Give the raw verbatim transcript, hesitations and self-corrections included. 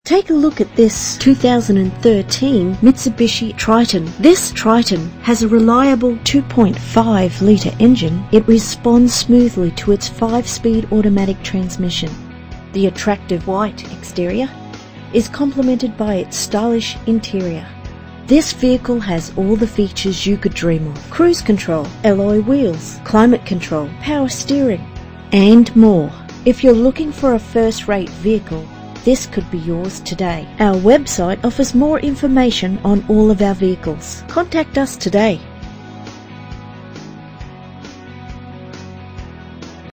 Take a look at this two thousand thirteen Mitsubishi Triton. This Triton has a reliable two point five litre engine. It responds smoothly to its five-speed automatic transmission. The attractive white exterior is complemented by its stylish interior. This vehicle has all the features you could dream of: cruise control, alloy wheels, climate control, power steering, and more. If you're looking for a first-rate vehicle, this could be yours today. Our website offers more information on all of our vehicles. Contact us today.